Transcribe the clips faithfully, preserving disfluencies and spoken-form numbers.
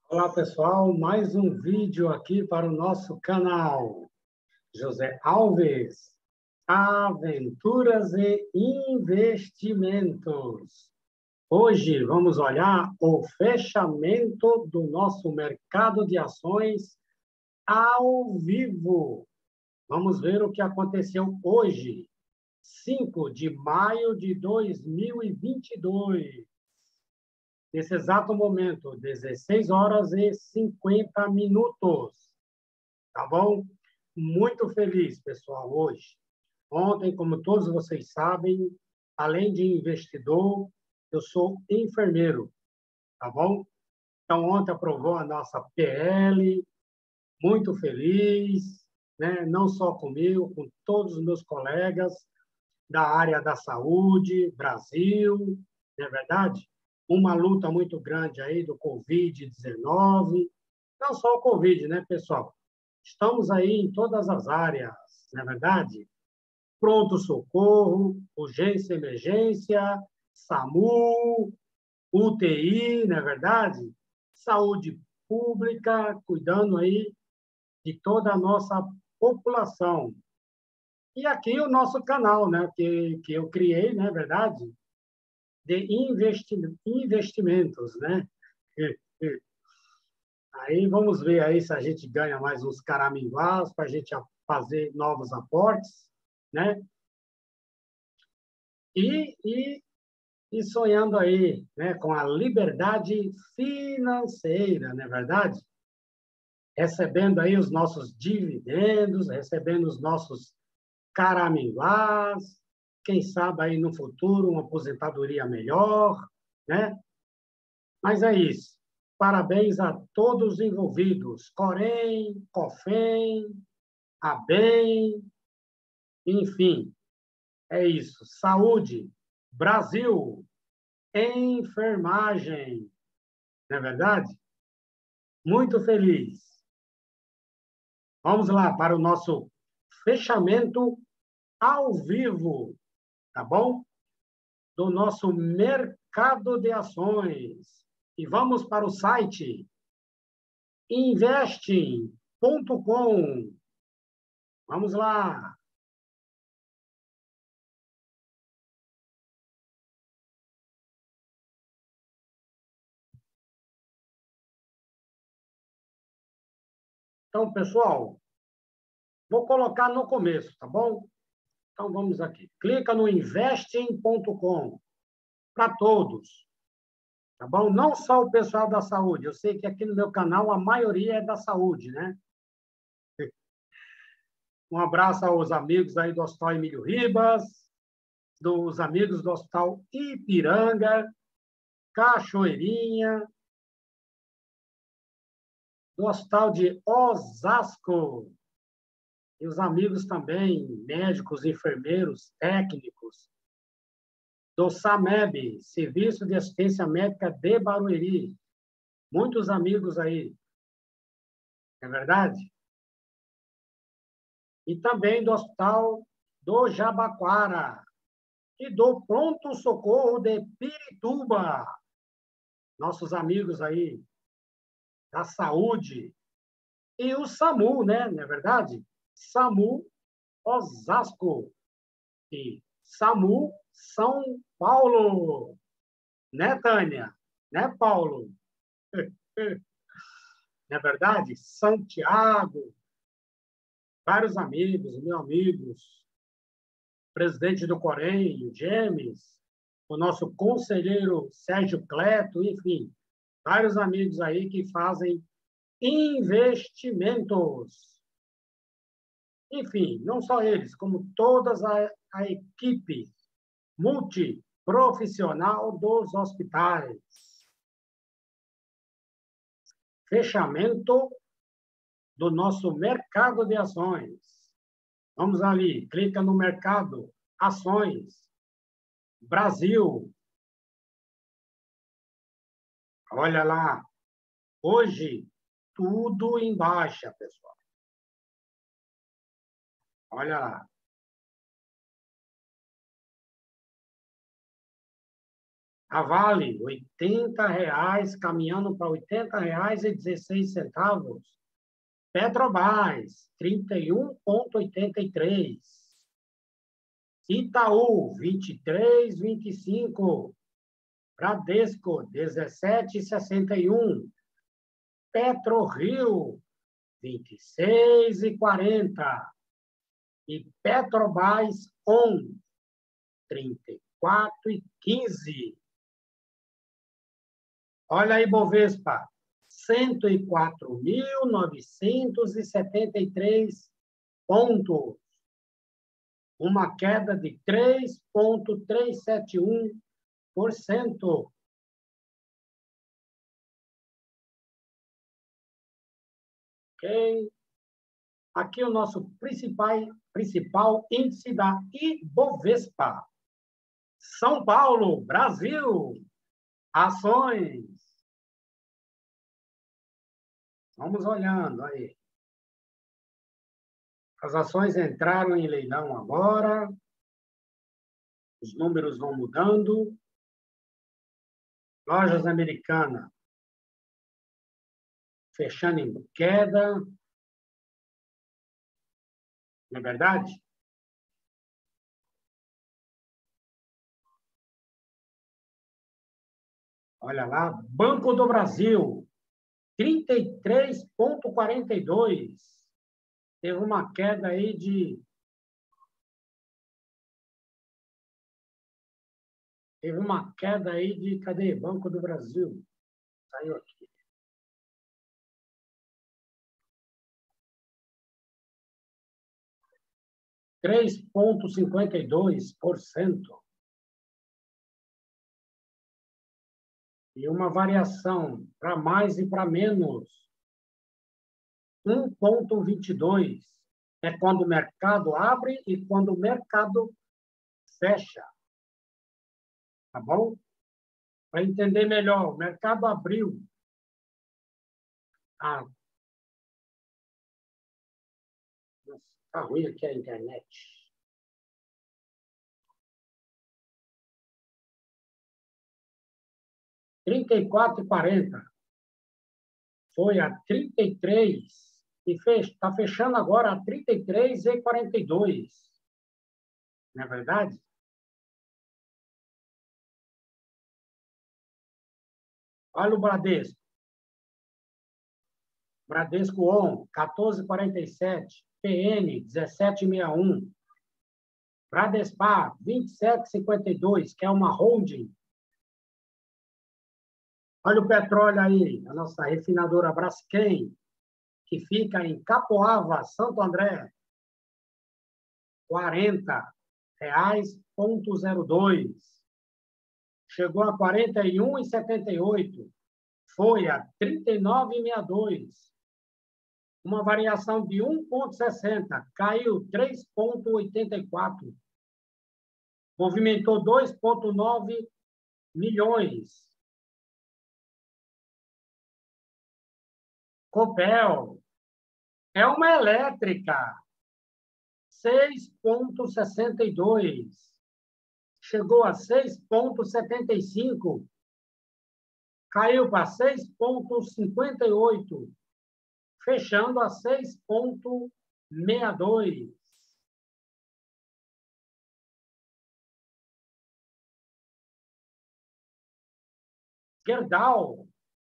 Olá, pessoal, mais um vídeo aqui para o nosso canal. José Alves, Aventuras e Investimentos. Hoje vamos olhar o fechamento do nosso mercado de ações ao vivo. Vamos ver o que aconteceu hoje, cinco de maio de dois mil e vinte e dois. Nesse exato momento, dezesseis horas e cinquenta minutos. Tá bom? Muito feliz, pessoal, hoje. Ontem, como todos vocês sabem, além de investidor, eu sou enfermeiro, tá bom? Então, ontem aprovou a nossa P L, muito feliz, né? Não só comigo, com todos os meus colegas da área da saúde, Brasil, não é verdade? Uma luta muito grande aí do covid dezenove, não só o Covid, né, pessoal? Estamos aí em todas as áreas, não é verdade? Pronto-socorro, urgência e emergência, SAMU, U T I, não é verdade? Saúde pública, cuidando aí de toda a nossa população. E aqui o nosso canal, né, que, que eu criei, não é verdade? De investi investimentos, né? Aí vamos ver aí se a gente ganha mais uns caraminguás para a gente fazer novos aportes, né? E, e, e sonhando aí, né, com a liberdade financeira, não é verdade? Recebendo aí os nossos dividendos, recebendo os nossos caraminguás, quem sabe aí no futuro uma aposentadoria melhor, né? Mas é isso. Parabéns a todos os envolvidos, Corém, COFEM, ABEM, enfim, é isso. Saúde, Brasil, enfermagem, não é verdade? Muito feliz. Vamos lá para o nosso fechamento ao vivo, tá bom? Do nosso mercado de ações. E vamos para o site investing ponto com. Vamos lá. Então, pessoal, vou colocar no começo, tá bom? Então, vamos aqui. Clica no investing ponto com para todos, tá bom? Não só o pessoal da saúde. Eu sei que aqui no meu canal a maioria é da saúde, né? Um abraço aos amigos aí do Hospital Emílio Ribas, dos amigos do Hospital Ipiranga, Cachoeirinha, do Hospital de Osasco, e os amigos também, médicos, enfermeiros, técnicos, do SAMEB, Serviço de Assistência Médica de Barueri. Muitos amigos aí, é verdade? E também do Hospital do Jabaquara e do Pronto Socorro de Pirituba. Nossos amigos aí da saúde. E o SAMU, né? Não é verdade? SAMU Osasco e SAMU São Paulo. Né, Tânia? Né, Paulo? Não é verdade? Santiago, vários amigos, meus amigos, presidente do Corém, o Gemes, o nosso conselheiro Sérgio Cleto, enfim, vários amigos aí que fazem investimentos. Enfim, não só eles, como toda a, a equipe multiprofissional dos hospitais. Fechamento do nosso mercado de ações. Vamos ali, clica no mercado, ações, Brasil. Olha lá, hoje tudo em baixa, pessoal. Olha lá. A Vale, oitenta reais, caminhando para oitenta reais e dezesseis centavos. Petrobras, trinta e um reais e oitenta e três centavos. Itaú, vinte e três reais e vinte e cinco centavos. Bradesco, dezessete reais e sessenta e um centavos. PetroRio, vinte e seis reais e quarenta centavos. E Petrobras, on, trinta e quatro reais e quinze centavos. Olha aí, Bovespa, cento e quatro mil novecentos e setenta e três pontos. Uma queda de três vírgula trezentos e setenta e um por cento. Ok? Aqui o nosso principal, principal índice da Ibovespa. São Paulo, Brasil. Ações. Vamos olhando aí. As ações entraram em leilão agora. Os números vão mudando. Lojas Americanas fechando em queda. Não é verdade? Olha lá, Banco do Brasil, trinta e três reais e quarenta e dois centavos. Teve uma queda aí de... Teve uma queda aí de... Cadê? Banco do Brasil. Saiu aqui. três vírgula cinquenta e dois por cento. E uma variação para mais e para menos. um vírgula vinte e dois. É quando o mercado abre e quando o mercado fecha. Tá bom? Para entender melhor, o mercado abriu. Ah, está ruim aqui a internet. trinta e quatro reais e quarenta centavos. Foi a trinta e três e está fechando agora a trinta e três reais e quarenta e dois centavos. Não é verdade? Olha o Bradesco. Bradesco On, quatorze reais e quarenta e sete centavos. P N, dezessete reais e sessenta e um. Bradespar, vinte e sete reais e cinquenta e dois, que é uma holding. Olha o petróleo aí, a nossa refinadora Braskem, que fica em Capoava, Santo André, quarenta reais e zero dois. Chegou a quarenta e um reais e setenta e oito. Foi a trinta e nove reais e sessenta e dois. Uma variação de um vírgula sessenta. Caiu três vírgula oitenta e quatro. Movimentou dois vírgula nove milhões. Copel é uma elétrica, seis vírgula sessenta e dois. Chegou a seis vírgula setenta e cinco. Caiu para seis vírgula cinquenta e oito. Fechando a seis vírgula sessenta e dois. Gerdau.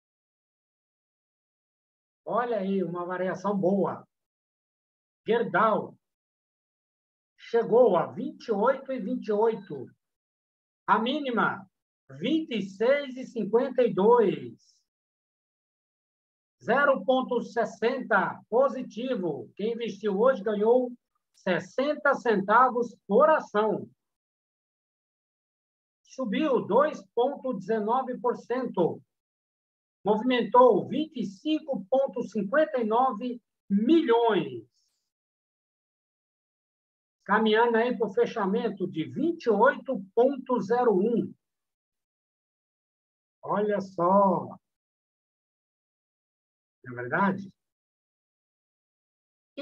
Olha aí, uma variação boa. Gerdau chegou a vinte e oito reais e vinte e oito. A mínima, vinte e seis reais e cinquenta e dois. zero vírgula sessenta positivo. Quem investiu hoje ganhou sessenta centavos por ação. Subiu dois vírgula dezenove por cento. Movimentou vinte e cinco vírgula cinquenta e nove milhões. Caminhando aí para o fechamento de vinte e oito vírgula zero um. Olha só. Não é verdade?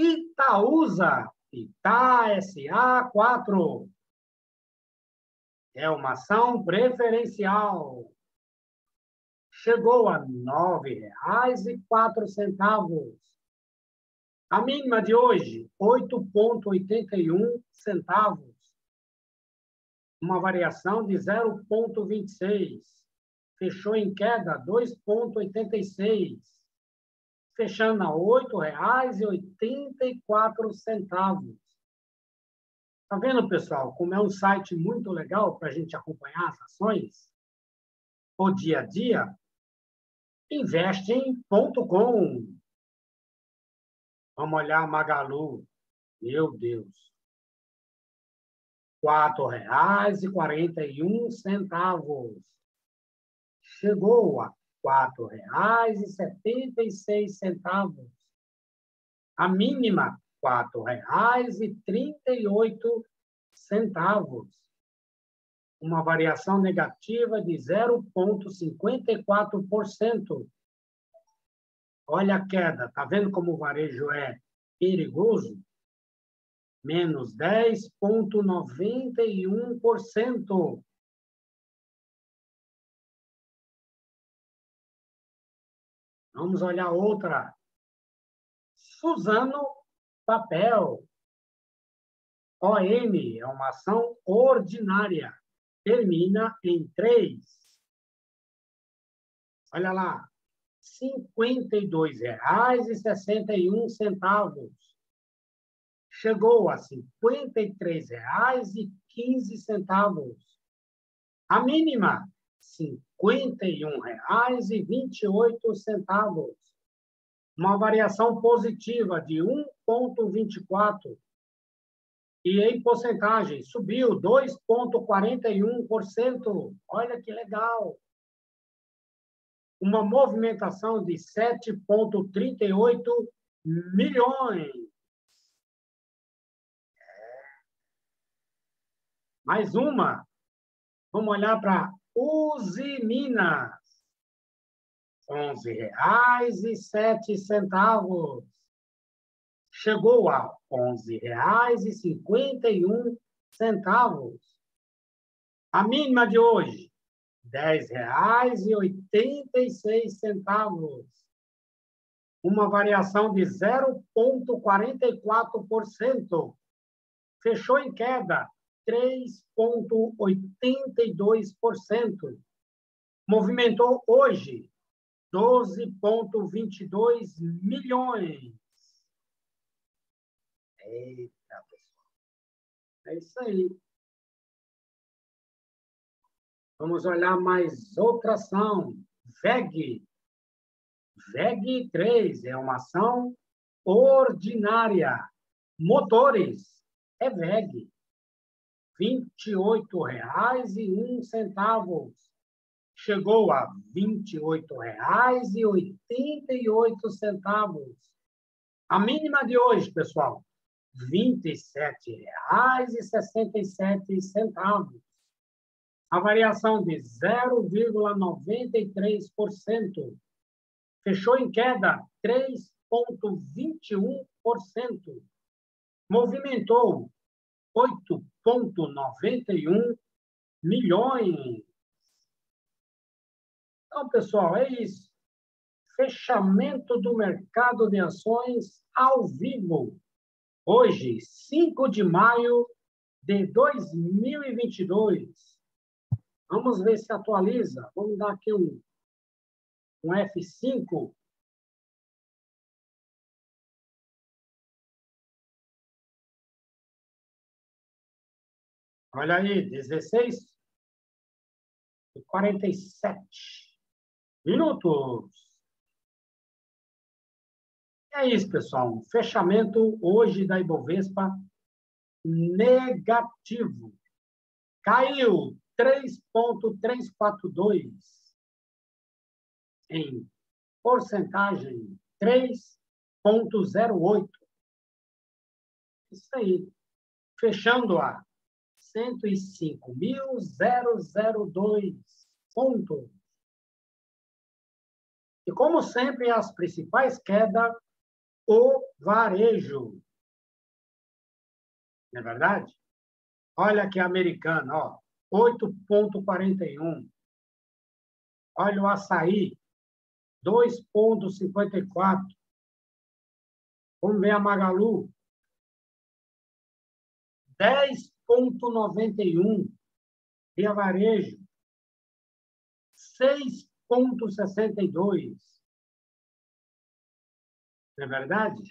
Itaúsa, Ita S A quatro. É uma ação preferencial. Chegou a nove reais e quatro centavos. A mínima de hoje, oito vírgula oitenta e um centavos. Uma variação de zero vírgula vinte e seis. Fechou em queda dois vírgula oitenta e seis. Fechando a oito reais e oitenta e quatro centavos. Tá vendo, pessoal, como é um site muito legal para a gente acompanhar as ações? O dia a dia? Investem ponto com. Vamos olhar a Magalu. Meu Deus. quatro reais e quarenta e um centavos. Chegou a quatro reais e setenta e seis centavos. A mínima, quatro reais e trinta e oito centavos. Uma variação negativa de zero vírgula cinquenta e quatro por cento. Olha a queda, tá vendo como o varejo é perigoso? Menos dez vírgula noventa e um por cento. Vamos olhar outra. Suzano Papel. O M é uma ação ordinária. Termina em três. Olha lá. cinquenta e dois reais e sessenta e um centavos. Chegou a cinquenta e três reais e quinze centavos. A mínima, cinquenta e um reais e vinte e oito centavos. Uma variação positiva de um vírgula vinte e quatro. E em porcentagem, subiu dois vírgula quarenta e um por cento. Olha que legal. Uma movimentação de sete vírgula trinta e oito milhões. Mais uma. Vamos olhar para Usiminas. onze reais e sete centavos. Chegou a onze reais e cinquenta e um centavos. A mínima de hoje, dez reais e oitenta e seis centavos. Uma variação de zero vírgula quarenta e quatro por cento. Fechou em queda, três vírgula oitenta e dois por cento. Movimentou hoje doze vírgula vinte e dois milhões. Eita, pessoal. É isso aí. Vamos olhar mais outra ação. V E G. V E G três é uma ação ordinária. Motores é V E G. vinte e oito reais e um centavo. Chegou a vinte e oito reais e oitenta e oito centavos. A mínima de hoje, pessoal, vinte e sete reais e sessenta e sete centavos. A variação de zero vírgula noventa e três por cento. Fechou em queda, três vírgula vinte e um por cento. Movimentou oito vírgula noventa e um milhões. Então, pessoal, é isso. Fechamento do mercado de ações ao vivo. Hoje, cinco de maio de dois mil e vinte e dois. Vamos ver se atualiza. Vamos dar aqui um, um F cinco. Olha aí, dezesseis e quarenta e sete minutos. É isso, pessoal. Um fechamento hoje da Ibovespa negativo. Caiu três vírgula trezentos e quarenta e dois. Em porcentagem, três vírgula zero oito. Isso aí. Fechando a cento e cinco mil, zero zero dois pontos. E, como sempre, as principais quedas, o varejo. Não é verdade? Olha que americano, ó. oito vírgula quarenta e um. Olha o açaí, dois vírgula cinquenta e quatro. Vamos ver a Magalu, dez vírgula noventa e um. Via Varejo, seis vírgula sessenta e dois. Não é verdade?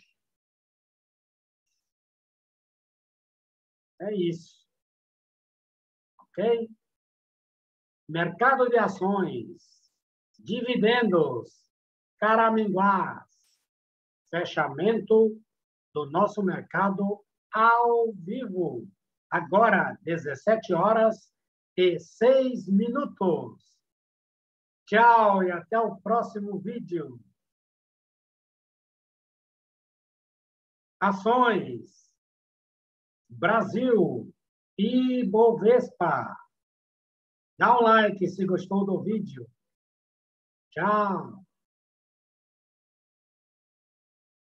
É isso. Ok? Mercado de ações, dividendos, Caraminguás, fechamento do nosso mercado ao vivo. Agora, dezessete horas e seis minutos. Tchau e até o próximo vídeo. Ações, Brasil e Bovespa. Dá um like se gostou do vídeo. Tchau.